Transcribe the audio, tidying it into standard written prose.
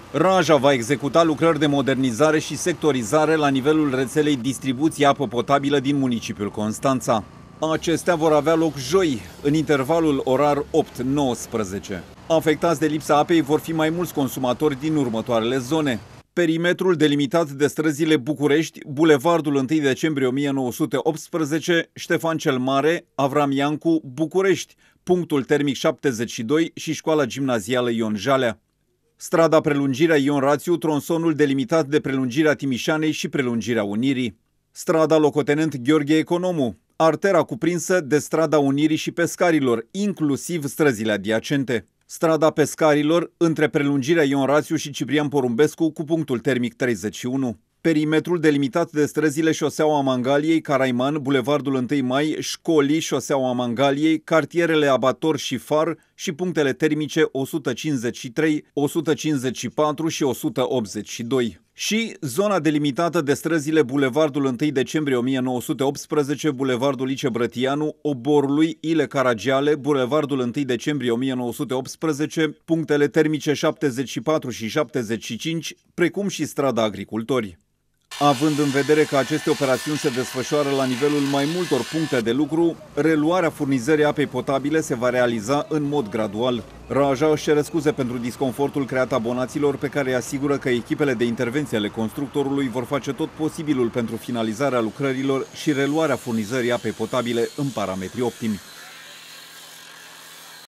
Raja va executa lucrări de modernizare și sectorizare la nivelul rețelei distribuției apă potabilă din municipiul Constanța. Acestea vor avea loc joi, în intervalul orar 8-19. Afectați de lipsa apei vor fi mai mulți consumatori din următoarele zone. Perimetrul delimitat de străzile București, Bulevardul 1 decembrie 1918, Ștefan cel Mare, Avram Iancu, București, punctul termic 72 și școala gimnazială Ion Jalea. Strada Prelungirea Ion Rațiu, tronsonul delimitat de prelungirea Timișanei și prelungirea Unirii. Strada Locotenent Gheorghe Economu, artera cuprinsă de strada Unirii și Pescarilor, inclusiv străzile adiacente. Strada Pescarilor, între prelungirea Ion Rațiu și Ciprian Porumbescu, cu punctul termic 31. Perimetrul delimitat de străzile Șoseaua Mangaliei, Caraiman, Bulevardul 1 Mai, Școlii, Șoseaua Mangaliei, cartierele Abator și Far și punctele termice 153, 154 și 182. Și zona delimitată de străzile Bulevardul 1 decembrie 1918, Bulevardul Lice Brătianu, Oborului, Ile Caragiale, Bulevardul 1 decembrie 1918, punctele termice 74 și 75, precum și strada Agricultori. Având în vedere că aceste operațiuni se desfășoară la nivelul mai multor puncte de lucru, reluarea furnizării apei potabile se va realiza în mod gradual. Raja își cere scuze pentru disconfortul creat abonaților, pe care îi asigură că echipele de intervenție ale constructorului vor face tot posibilul pentru finalizarea lucrărilor și reluarea furnizării apei potabile în parametri optimi.